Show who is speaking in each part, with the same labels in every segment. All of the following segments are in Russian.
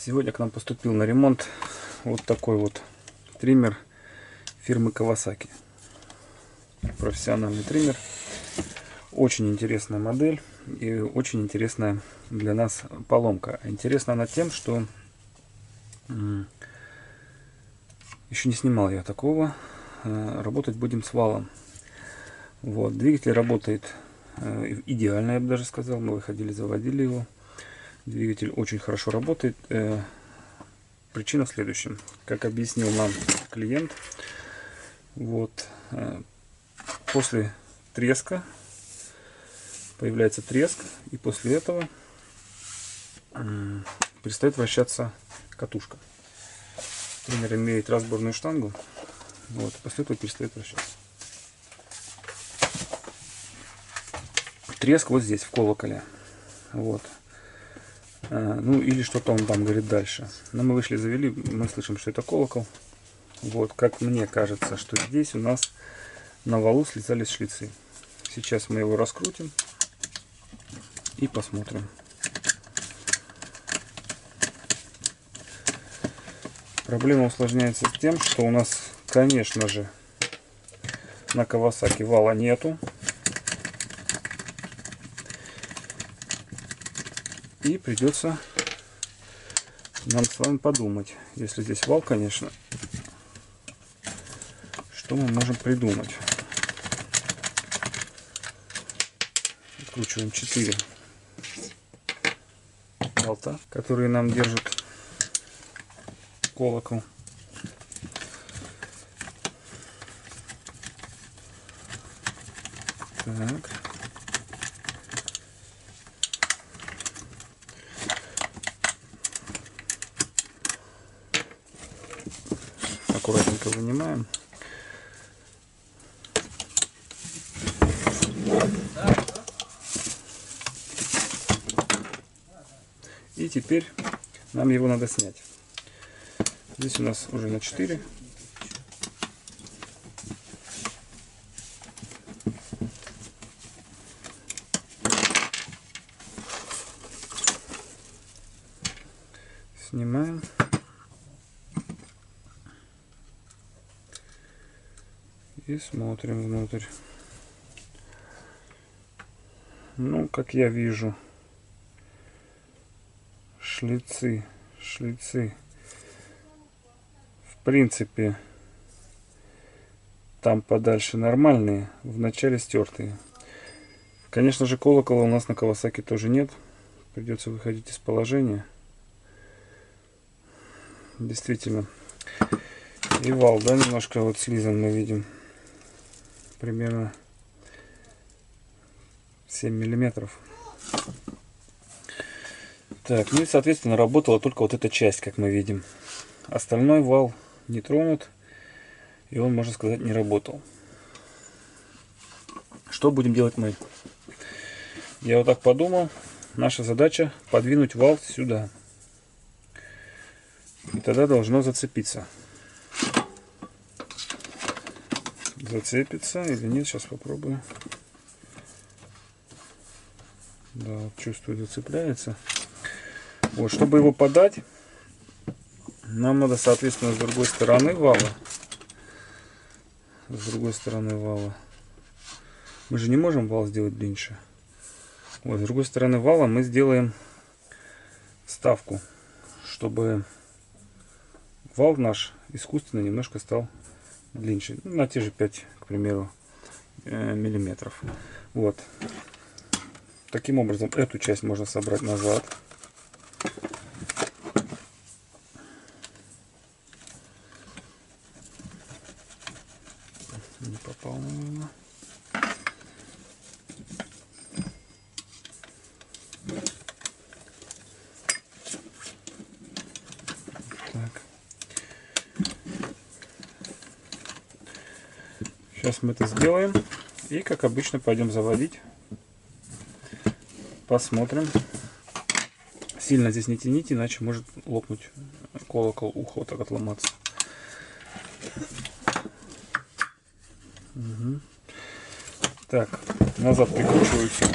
Speaker 1: Сегодня к нам поступил на ремонт вот такой вот триммер фирмы Kawasaki. Профессиональный триммер. Очень интересная модель и очень интересная для нас поломка. Интересна она тем, что еще не снимал я такого. Работать будем с валом. Вот. Двигатель работает идеально, я бы даже сказал. Мы выходили, заводили его. Двигатель очень хорошо работает. Причина в следующем. Как объяснил нам клиент, вот, после треска появляется треск, и после этого перестает вращаться катушка. Триммер имеет разборную штангу, вот, после этого перестает вращаться. Треск вот здесь, в колоколе. Вот. Ну или что-то он там говорит дальше. Но мы вышли, завели, мы слышим, что это колокол. Вот, как мне кажется, что здесь у нас на валу слезались шлицы. Сейчас мы его раскрутим и посмотрим. Проблема усложняется тем, что у нас, конечно же, на Kawasaki вала нету. И придется нам с вами подумать, если здесь вал, конечно, что мы можем придумать. Откручиваем 4 болта, которые нам держат колокол. Так. Аккуратненько вынимаем. И теперь нам его надо снять. Здесь у нас уже на 4. Снимаем. И смотрим внутрь. Ну, как я вижу, шлицы. В принципе, там подальше нормальные, в начале стертые. Конечно же, колокола у нас на Kawasaki тоже нет. Придется выходить из положения. Действительно. И вал, да, немножко вот слизан мы видим. Примерно 7 миллиметров. Так, ну и соответственно работала только вот эта часть, как мы видим. Остальной вал не тронут, и он, можно сказать, не работал. Что будем делать мы? Я вот так подумал. Наша задача подвинуть вал сюда. И тогда должно зацепиться. Зацепится или нет, сейчас попробую. Да, вот чувствую, зацепляется. Вот, чтобы его подать, нам надо, соответственно, с другой стороны вала. Мы же не можем вал сделать длиннее. Вот, с другой стороны вала мы сделаем вставку, чтобы вал наш искусственно немножко стал длиннее. Ну, на те же 5, к примеру, миллиметров. Вот. Таким образом, эту часть можно собрать назад. Не попал, наверное. Так. Сейчас мы это сделаем. И, как обычно, пойдем заводить. Посмотрим. Сильно здесь не тяните, иначе может лопнуть колокол, ухо вот так отломаться. Угу. Так, назад прикручиваю все.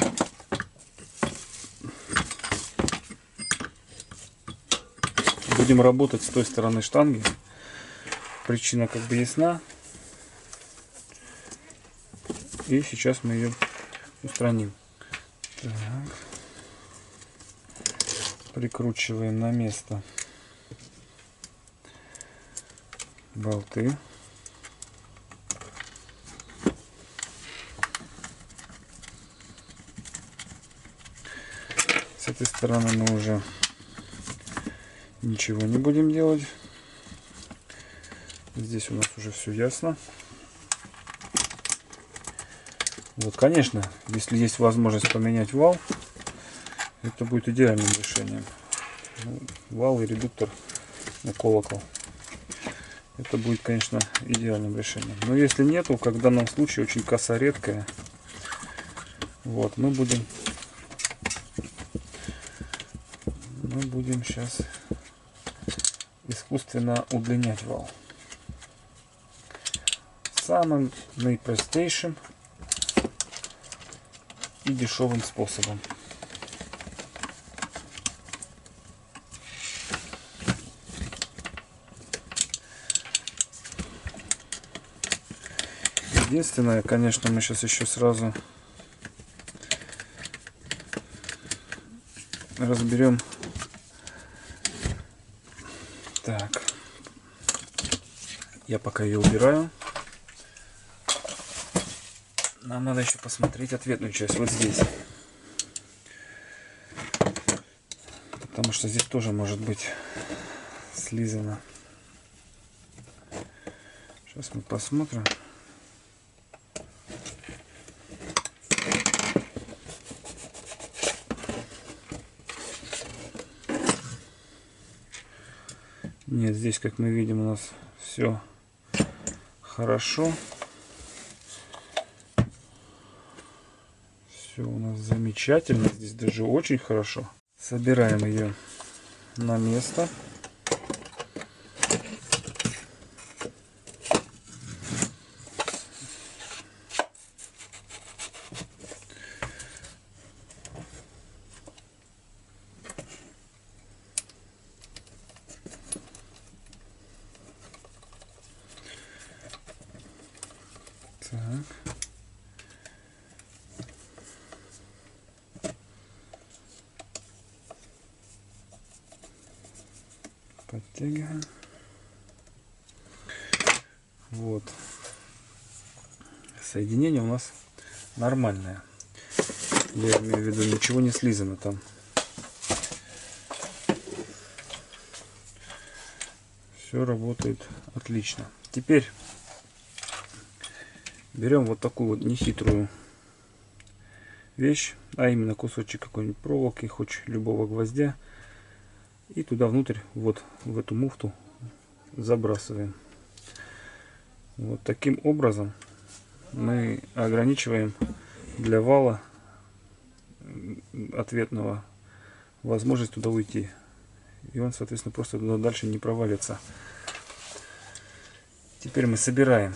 Speaker 1: будем работать с той стороны штанги. Причина как бы ясна. И сейчас мы ее устраним. Так. Прикручиваем на место болты. С этой стороны мы уже ничего не будем делать. Здесь у нас уже все ясно. Вот, конечно, если есть возможность поменять вал, это будет идеальным решением. Ну, вал и редуктор на колокол. Это будет, конечно, идеальным решением. Но если нету, как в данном случае очень коса редкая, вот, мы будем сейчас искусственно удлинять вал. Самым наипростейшим и дешевым способом. Единственное, конечно, мы сейчас еще сразу разберем. Так, я пока ее убираю. Нам надо еще посмотреть ответную часть вот здесь. Потому что здесь тоже может быть слизано. Сейчас мы посмотрим. Нет, здесь, как мы видим, у нас все хорошо. Все у нас замечательно. Здесь даже очень хорошо. Собираем ее на место. Так. Подтягиваем. Вот. Соединение у нас нормальное. Я имею в виду, ничего не слизано там. Все работает отлично. Теперь берем вот такую вот нехитрую вещь, а именно кусочек какой-нибудь проволоки, хоть любого гвоздя, и туда внутрь, вот в эту муфту забрасываем. Вот таким образом мы ограничиваем для вала ответного возможность туда уйти, и он, соответственно, просто туда дальше не провалится. Теперь мы собираем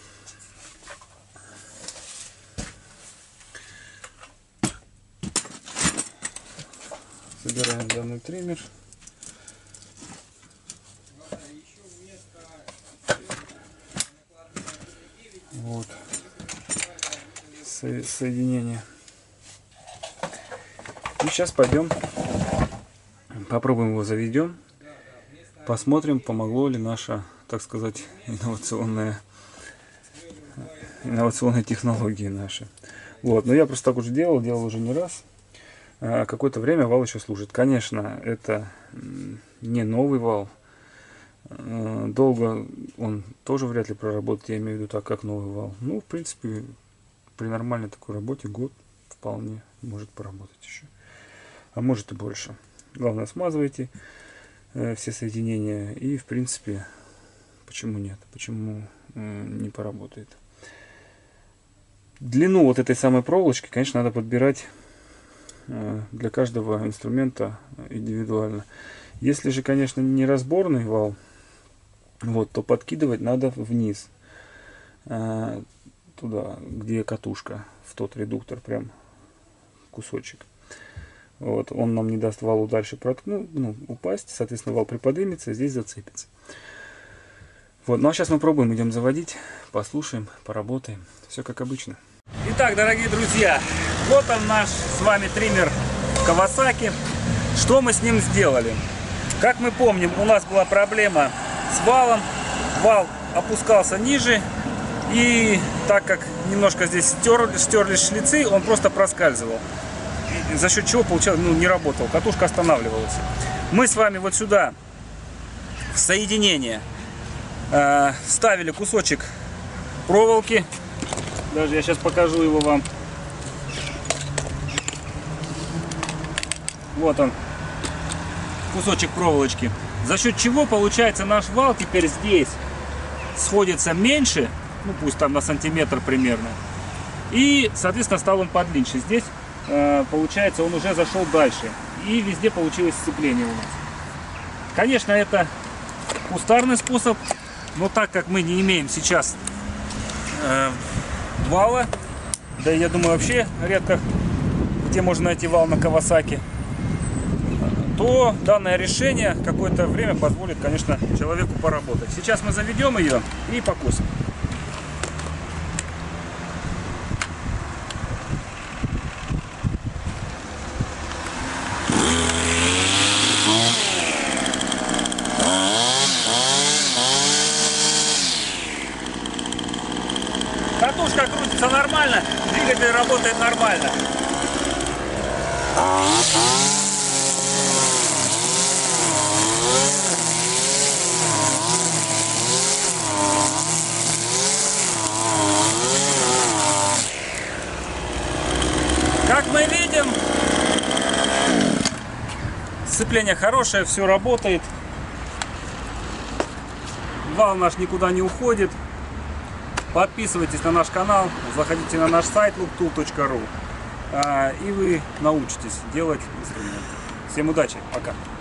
Speaker 1: данный триммер. Вот соединение. И сейчас пойдем попробуем его, заведем, посмотрим, помогло ли наша, так сказать, инновационная технологии наши. Вот, но я просто так уже делал уже не раз. Какое-то время вал еще служит. Конечно, это не новый вал. Долго он тоже вряд ли проработает, я имею в виду так, как новый вал. Ну, в принципе, при нормальной такой работе год вполне может поработать еще. А может и больше. Главное, смазывайте все соединения, и, в принципе, почему нет? Почему не поработает? Длину вот этой самой проволочки, конечно, надо подбирать для каждого инструмента индивидуально. Если же, конечно, не разборный вал, вот, то подкидывать надо вниз, туда, где катушка, в тот редуктор, прям кусочек. Вот, он нам не даст валу дальше упасть, соответственно, вал приподнимется, здесь зацепится. Вот, ну а сейчас мы пробуем, идем заводить, послушаем, поработаем. Все как обычно. Итак, дорогие друзья, вот он наш с вами триммер Kawasaki. Что мы с ним сделали? Как мы помним, у нас была проблема с валом. Вал опускался ниже. И так как немножко здесь стерлись шлицы, он просто проскальзывал. И за счет чего получалось, не работал, катушка останавливалась. Мы с вами вот сюда в соединение вставили кусочек проволоки. Даже я сейчас покажу его вам. Вот он, кусочек проволочки. За счет чего получается наш вал теперь здесь сходится меньше. Ну, пусть там на сантиметр примерно. И, соответственно, стал он подлиннее. Здесь, получается, он уже зашел дальше. И везде получилось сцепление у нас. Конечно, это кустарный способ. Но так как мы не имеем сейчас вала, да и я думаю, вообще редко где можно найти вал на Kawasaki, то данное решение какое-то время позволит, конечно, человеку поработать. Сейчас мы заведем ее и покосим. Катушка крутится нормально, двигатель работает нормально. Как мы видим, сцепление хорошее, все работает. Вал наш никуда не уходит. Подписывайтесь на наш канал, заходите на наш сайт looptool.ru, и вы научитесь делать инструменты. Всем удачи, пока!